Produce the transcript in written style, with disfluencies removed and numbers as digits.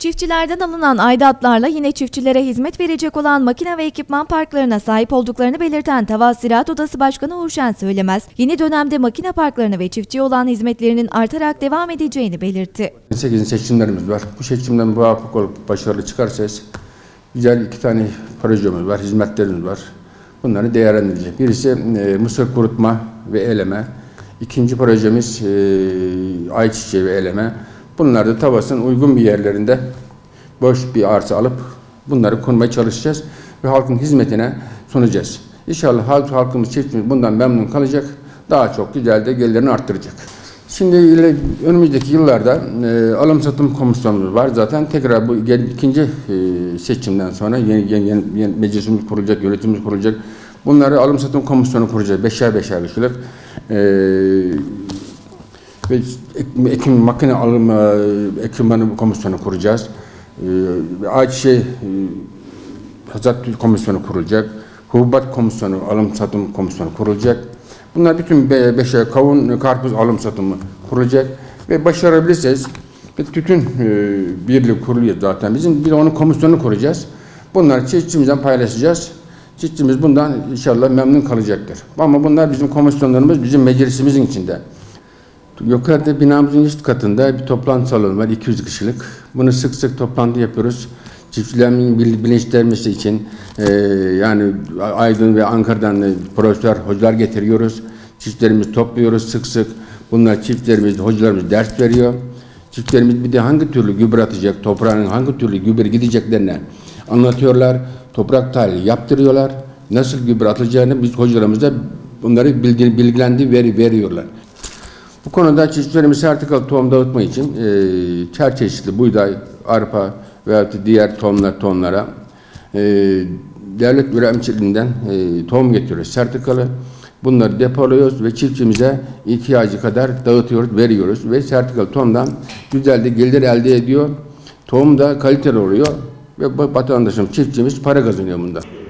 Çiftçilerden alınan aidatlarla yine çiftçilere hizmet verecek olan makine ve ekipman parklarına sahip olduklarını belirten Tavas Ziraat Odası Başkanı Uğur Şen Söylemez, yeni dönemde makine parklarına ve çiftçiye olan hizmetlerinin artarak devam edeceğini belirtti. 8 seçimlerimiz var. Bu seçimden muvaffak olup başarılı çıkarsanız güzel 2 tane projemiz var, hizmetlerimiz var. Bunları değerlendireceğiz. Birisi mısır kurutma ve eleme. İkinci projemiz ayçiçeği ve eleme. Bunlar da Tavas'ın uygun bir yerlerinde boş bir arsa alıp bunları kurmaya çalışacağız ve halkın hizmetine sunacağız. İnşallah halkımız, çiftçimiz bundan memnun kalacak. Daha çok güzel de gelirlerini arttıracak. Şimdi önümüzdeki yıllarda alım satım komisyonumuz var. Zaten tekrar bu ikinci seçimden sonra yeni meclisimiz kurulacak, yönetimimiz kurulacak. Bunları alım satım komisyonu kuracağız. Beşer kişilik. Ve makine alım ekipmanı komisyonu kuracağız. Ayçiçeği hasat komisyonu kurulacak. Hububat komisyonu, alım satım komisyonu kurulacak. Bunlar bütün kavun, karpuz alım satımı kurulacak ve başarabilirseniz tütün birliği kuruluyor zaten. Bizim bir de onun komisyonunu kuracağız. Bunları çiftçimizden paylaşacağız. Çiftçimiz bundan inşallah memnun kalacaktır. Ama bunlar bizim komisyonlarımız, bizim meclisimizin içinde. Yukarıda binamızın üst katında bir toplantı salonu var, 200 kişilik. Bunu sık sık toplantı yapıyoruz. Çiftçilerin bilinçlenmesi için yani Aydın ve Ankara'dan profesör hocalar getiriyoruz. Çiftçilerimizi topluyoruz sık sık. Bunlar çiftçilerimiz, hocalarımız ders veriyor. Çiftçilerimiz bir de hangi türlü gübre atacak, toprağın hangi türlü gübre gideceklerini anlatıyorlar. Toprak tahlili yaptırıyorlar. Nasıl gübre atılacağını biz hocalarımıza bunları veriyorlar. Bu konuda çiftçilerimiz sertifikalı tohum dağıtma için her çeşitli buğday, arpa veya diğer tohumlara devlet üreticiliğinden tohum getiriyoruz sertifikalı. Bunları depoluyoruz ve çiftçimize ihtiyacı kadar dağıtıyoruz, veriyoruz ve sertifikalı tohumdan güzel de gelir elde ediyor. Tohum da kaliteli oluyor ve vatandaşımız, çiftçimiz para kazanıyor bundan.